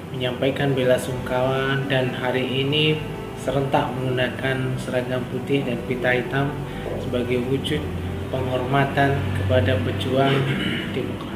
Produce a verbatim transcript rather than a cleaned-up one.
menyampaikan bela sungkawa dan hari ini serentak menggunakan seragam putih dan pita hitam sebagai wujud penghormatan kepada pejuang demokrasi